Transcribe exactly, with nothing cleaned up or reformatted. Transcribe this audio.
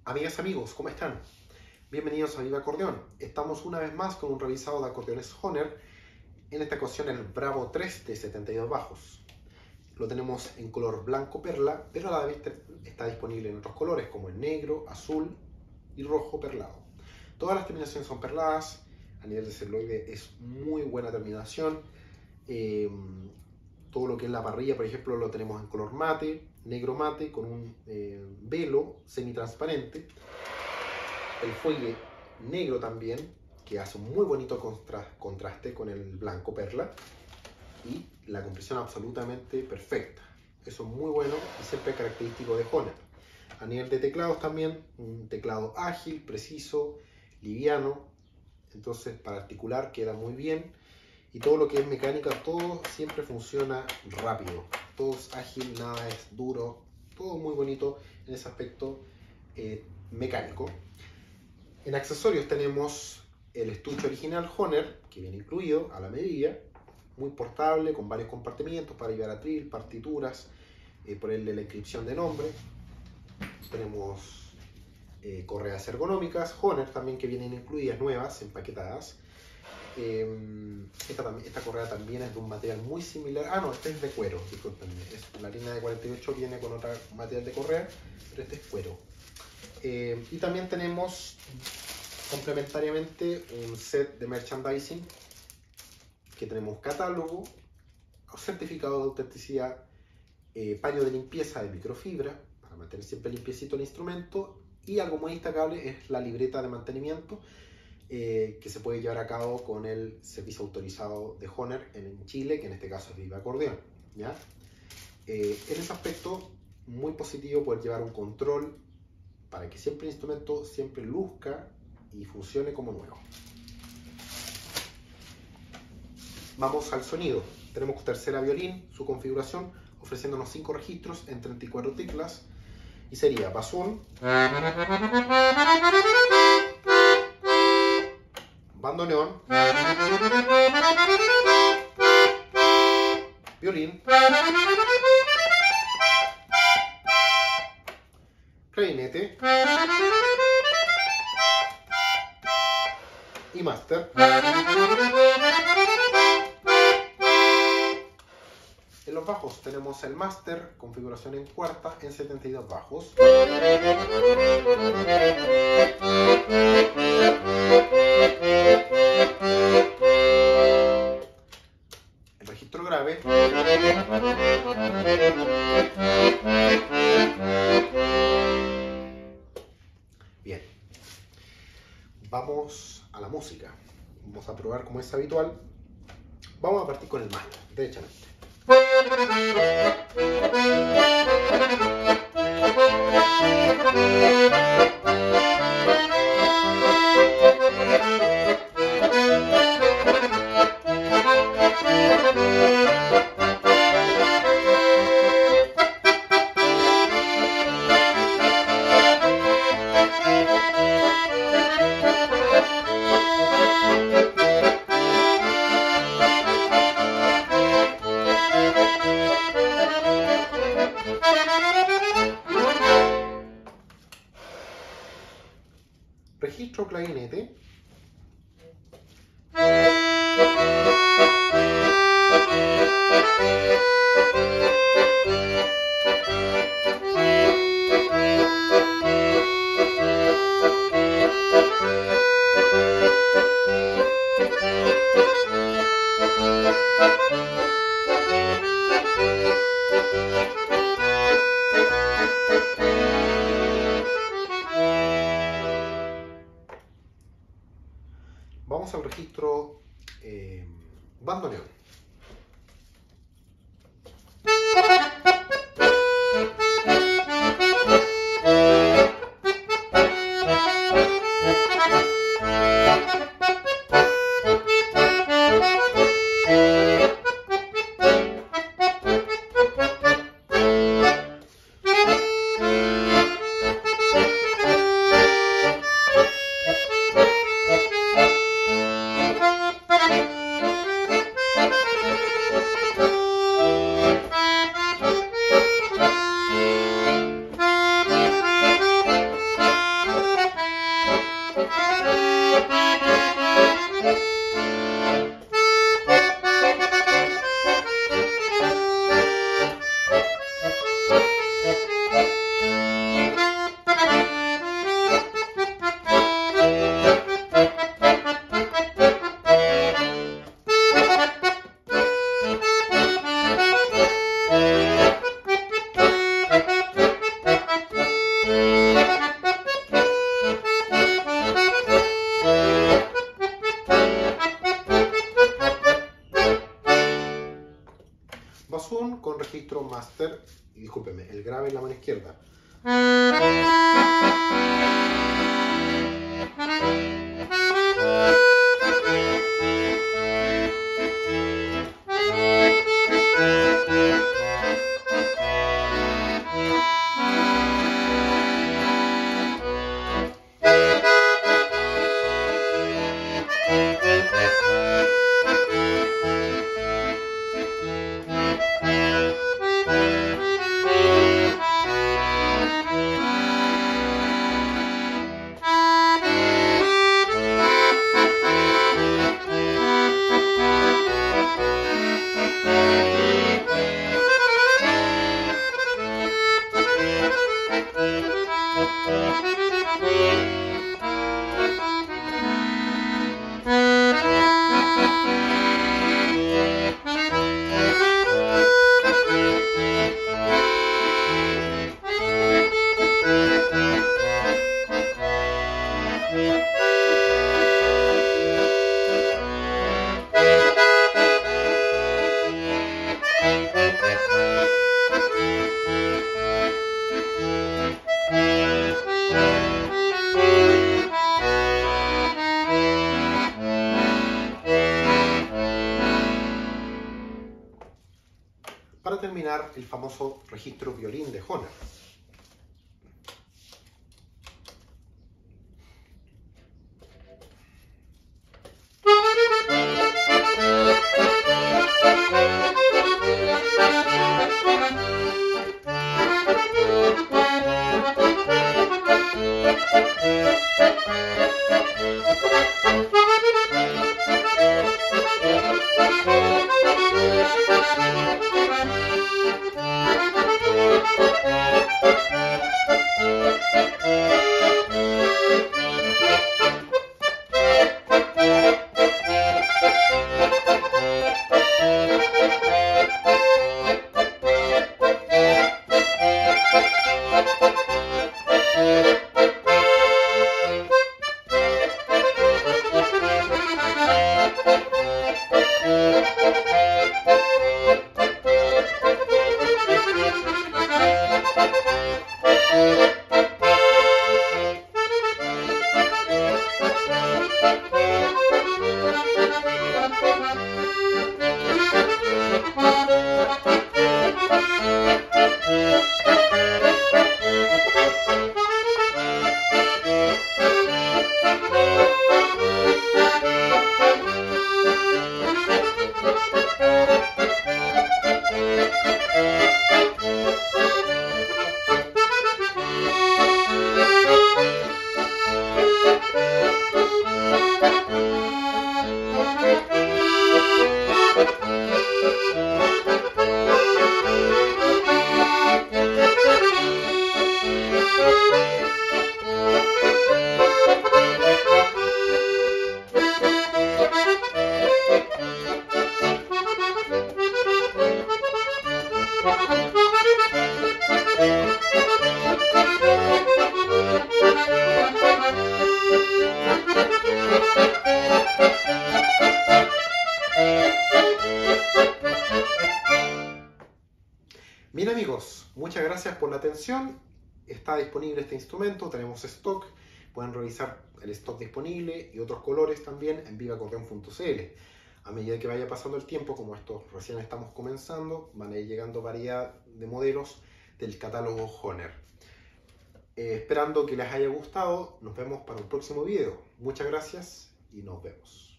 Amigas, amigos, ¿cómo están? Bienvenidos a Viva Acordeón. Estamos una vez más con un revisado de acordeones Hohner. En esta ocasión el Bravo tres de setenta y dos bajos. Lo tenemos en color blanco perla, pero a la vez está disponible en otros colores como el negro, azul y rojo perlado. Todas las terminaciones son perladas. A nivel de celuloide es muy buena terminación. Eh, todo lo que es la parrilla, por ejemplo, lo tenemos en color mate, negro mate, con un eh, velo semitransparente. El fuelle negro también, que hace un muy bonito contra contraste con el blanco perla. Y la compresión absolutamente perfecta. Eso es muy bueno y siempre característico de Hohner. A nivel de teclados también, un teclado ágil, preciso, liviano. Entonces para articular queda muy bien. Y todo lo que es mecánica, todo siempre funciona rápido. Todo es ágil, nada es duro. Todo muy bonito en ese aspecto eh, mecánico. En accesorios tenemos el estuche original Hohner, que viene incluido a la medida. Muy portable, con varios compartimientos para llevar atril, partituras, eh, ponerle la inscripción de nombre. Tenemos eh, correas ergonómicas Hohner también, que vienen incluidas, nuevas, empaquetadas. Eh, esta, esta correa también es de un material muy similar. Ah, no, este es de cuero, disculpenme. Es, la línea de cuarenta y ocho viene con otro material de correa, pero este es cuero. Eh, y también tenemos complementariamente un set de merchandising, que tenemos catálogo, certificado de autenticidad, eh, paño de limpieza de microfibra para mantener siempre limpiecito el instrumento, y algo muy destacable es la libreta de mantenimiento eh, que se puede llevar a cabo con el servicio autorizado de Hohner en Chile, que en este caso es Viva Acordeón, ¿ya? Eh, en ese aspecto muy positivo poder llevar un control para que siempre el instrumento siempre luzca y funcione como nuevo. Vamos al sonido. Tenemos tercera violín, su configuración, ofreciéndonos cinco registros en treinta y cuatro teclas. Y sería basón, bandoneón, violín, clarinete y máster. En los bajos tenemos el máster, configuración en cuarta, en setenta y dos bajos. El registro grave. Bien. Vamos a la música. Vamos a probar como es habitual. Vamos a partir con el máster, derechamente. Registro clarinete. Vamos al registro eh, bandoneón. discúlpeme, el grave en la mano izquierda. Para terminar, el famoso registro violín de Hohner. Bien amigos, muchas gracias por la atención. Está disponible este instrumento, tenemos stock. Pueden revisar el stock disponible y otros colores también en viva acordeon punto c l. A medida que vaya pasando el tiempo, como esto recién estamos comenzando, van a ir llegando variedad de modelos del catálogo Hohner. Eh, esperando que les haya gustado, nos vemos para un próximo video. Muchas gracias y nos vemos.